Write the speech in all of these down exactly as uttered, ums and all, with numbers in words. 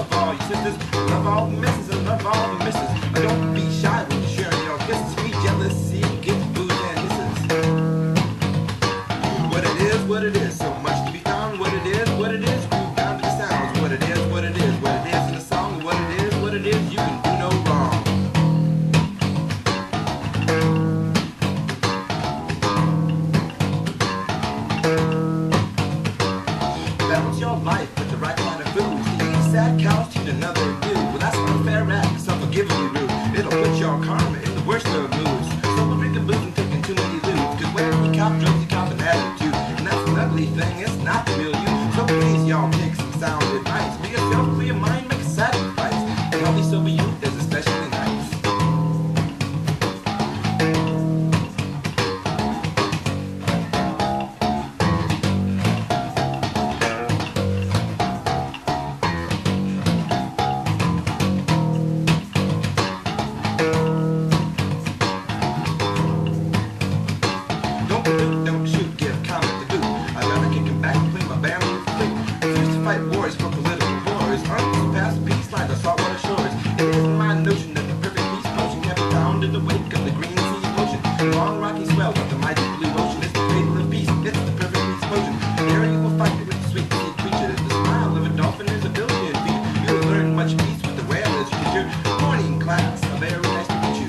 love all your sisters, love all the misses, and love all the misses. Don't be shy when you're sharing your kisses. Be jealousy, get booze and misses. What it is, what it is, so much to be found. What it is, what it is, groove down to the sounds. What it is, what it is, what it is in the song. What it is, what it is, you can do no wrong. Balance your life with the right kind of food. Eat sad cows, teach another dude. Well, that's an unfair act, it's unforgivably rude. It'll put your karma in the worst of moods. So we're drinking booze and taking too many lewds. Cause when you cop drugs, you cop an attitude. And that's an ugly thing, it's not the real you. So please, y'all, take some sound advice. Be yourself, clear your mind, make a sacrifice. And healthy sober youth is especially nice. Don't pollute, don't shoot, give comment to boot. I'd rather kick him back and play my band with the flute. Refuse to fight wars for political wars. Unsurpassed peace like the saltwater shores. It isn't my notion that the perfect peace potion can be found in the wake of the green sea ocean. The long rocky swell of the mighty blue ocean is the cradle of peace. It's the perfect peace potion. There you will find it with the sweet sea creatures. The smile of a dolphin is a billion feet. You will learn much peace with the whale as teacher. Morning class, a very nice to meet you.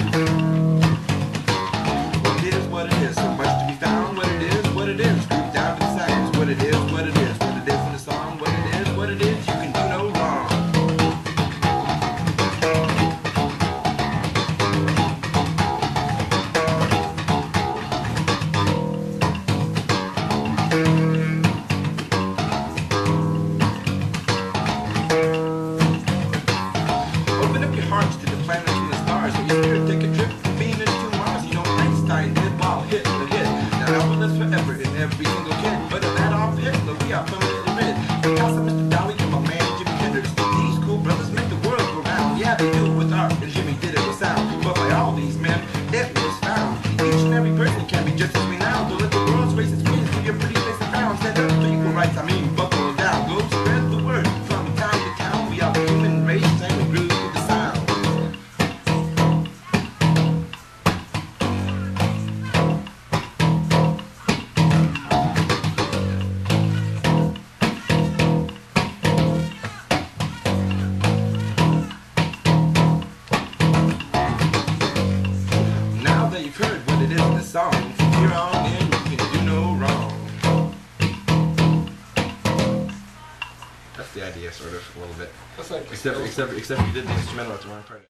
What it is, what it is, so much to be found. What it is, what it is, groove down to the sounds. What it is, what it is, what it is in the song. What it is, what it is, you can do no wrong. Open up your hearts to the planets and the stars. So your spirit take a trip from Venus to Mars. You know Einstein did while Hitler hit. Now Albert lives forever in every single kid. But if that off Hitler, we are permanently rid. Because of Mister Dolly and my man Jimi Hendrix. These cool brothers make the world go round. Yeah, they do it with art, and Jimmy did it with sound. But by all these men, it was found. Each and every person can be just as renowned. Don't let the world's racist ways give your pretty face a frown. Stand up for equal rights, I mean buckle down. Go spread the word from town to town. We are the human race and we groove with the sound. Now that you've heard what it is in the song, from here on in, you can do no wrong. That's the idea, sort of, a little bit. That's like Except, except, except you did the instrumental at the wrong part.